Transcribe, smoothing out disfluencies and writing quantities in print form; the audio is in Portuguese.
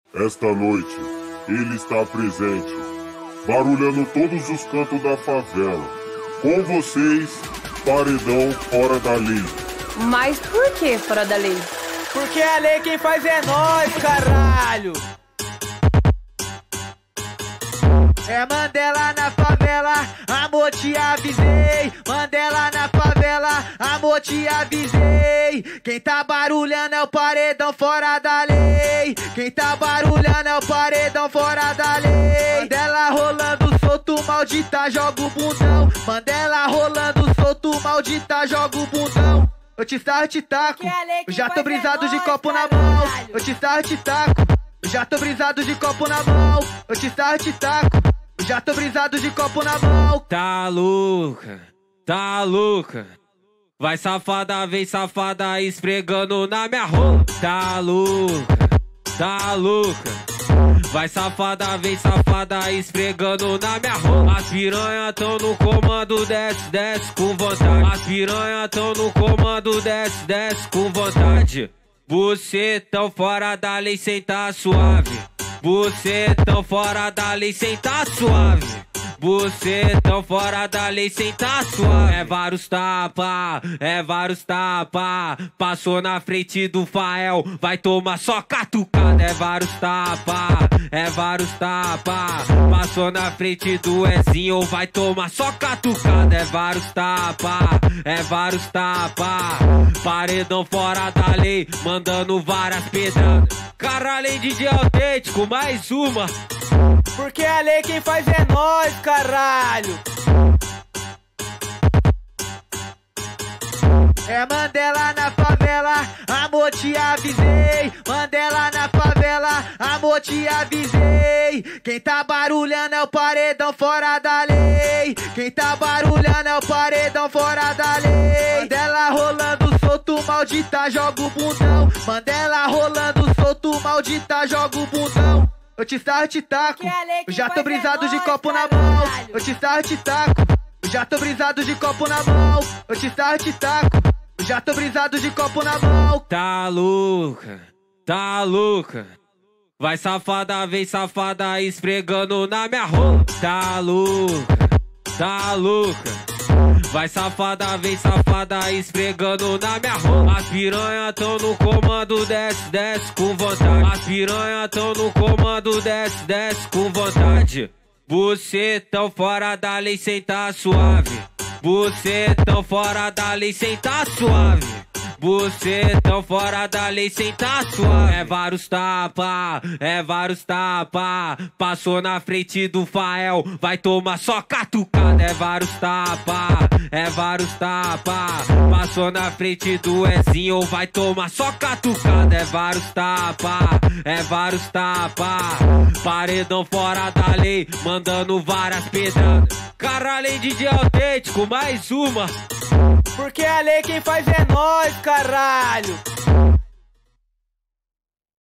Esta noite, ele está presente, barulhando todos os cantos da favela. Com vocês, Paredão Fora da Lei. Mas por que fora da lei? Porque a lei quem faz é nós, caralho! É Mandela na favela, amor te avisei. Mandela na favela, amor te avisei. Quem tá barulhando é o paredão fora da lei. Quem tá barulhando é o paredão fora da lei. Mandela rolando solto, maldita, joga o bundão. Mandela rolando solto, maldita, joga o bundão. Eu te sarro, te taco, eu já tô brisado de copo na mão. Eu te sarro, te taco, eu já tô brisado de copo na mão. Eu te sarro, te taco, eu já tô brisado de copo na mão. Tá louca, tá louca. Vai safada, vem safada, esfregando na minha rola. Tá louca, tá louca. Vai safada, vem safada, esfregando na minha rola. As piranha tão no comando, desce, desce com vontade. As piranha tão no comando, desce, desce com vontade. Você tão fora da lei, sem tá suave. Você tão fora da lei, sem tá suave. Você tão fora da lei, sem tá suave. É vários tapa, é vários tapa. Passou na frente do Fael, vai tomar só catucada. É vários tapa, é vários tapa. Passou na frente do Ezinho, vai tomar só catucada. É vários tapa, é vários tapa. Paredão fora da lei, mandando várias pedradas. Caralho, DJ autêntico, mais uma. Porque a lei quem faz é nós, caralho. É Mandela na favela, amor te avisei. Mandela na favela, amor te avisei. Quem tá barulhando é o paredão fora da lei. Quem tá barulhando é o paredão fora da lei. Mandela rolando solto, maldita, joga o bundão. Mandela rolando solto, maldita, joga o bundão. Eu te sarro, te taco, eu já tô brisado de copo na mão. Eu te sarro, te taco, eu já tô brisado de copo na mão. Eu te sarro, te taco, eu já tô brisado de copo na mão. Tá louca, tá louca. Vai safada, vem safada, esfregando na minha rola. Tá louca, tá louca. Vai safada, vem safada, esfregando na minha rola. As piranha tão no comando, desce, desce com vontade. As piranha tão no comando, desce, desce com vontade. Você tão fora da lei, sem tá suave. Você tão fora da lei, sem tá suave. Você tão fora da lei, sem tá suave. É vários tapa, é vários tapa. Passou na frente do Fael, vai tomar só catucada. É vários tapa, é vários tapa. Passou na frente do Ezinho, vai tomar só catucada. É vários tapa, é vários tapa. Paredão fora da lei, mandando várias pedradas. Caralho, DJ autêntico, mais uma. Porque a lei quem faz é nós, caralho.